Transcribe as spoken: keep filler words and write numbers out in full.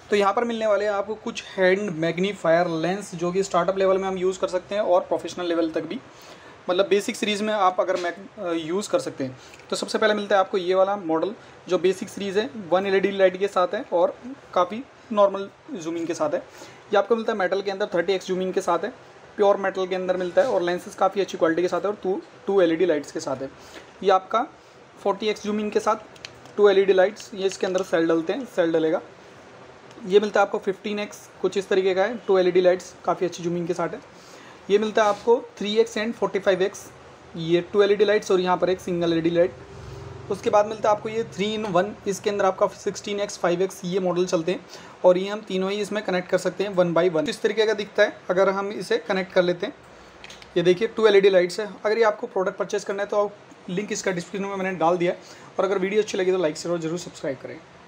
तो यहाँ पर मिलने वाले हैं आपको कुछ हैंड मैग्नीफायर लेंस जो कि स्टार्टअप लेवल में हम यूज़ कर सकते हैं और प्रोफेशनल लेवल तक भी, मतलब बेसिक सीरीज़ में आप अगर मैक यूज़ कर सकते हैं। तो सबसे पहले मिलता है आपको ये वाला मॉडल जो बेसिक सीरीज़ है, वन एलईडी लाइट के साथ है और काफ़ी नॉर्मल जूमिंग के साथ है। ये आपको मिलता है मेटल के अंदर थर्टी एक्स जूमिंग के साथ है, प्योर मेटल के अंदर मिलता है और लेंसेज काफ़ी अच्छी क्वालिटी के साथ है और two two L E D lights के साथ है। ये आपका फोर्टी एक्स जूमिंग के साथ two L E D lights, ये इसके अंदर सेल डलते हैं, सेल डलेगा। ये मिलता है आपको फिफ्टीन एक्स कुछ इस तरीके का है, two L E D lights काफ़ी अच्छी जूमिंग के साथ है। ये मिलता है आपको three X and forty five X, ये two L E D lights और यहाँ पर एक single L E D light. उसके बाद मिलता है आपको ये थ्री इन वन, इसके अंदर आपका सिक्सटीन एक्स फाइव एक्स ये मॉडल चलते हैं और ये हम तीनों ही इसमें कनेक्ट कर सकते हैं वन बाई वन। इस तरीके का दिखता है अगर हम इसे कनेक्ट कर लेते हैं। ये देखिए two L E D lights है। अगर ये आपको प्रोडक्ट परचेस करना है तो लिंक इसका डिस्क्रिप्शन में मैंने डाल दिया है और अगर वीडियो अच्छी लगी तो लाइक शेयर और जरूर सब्सक्राइब करें।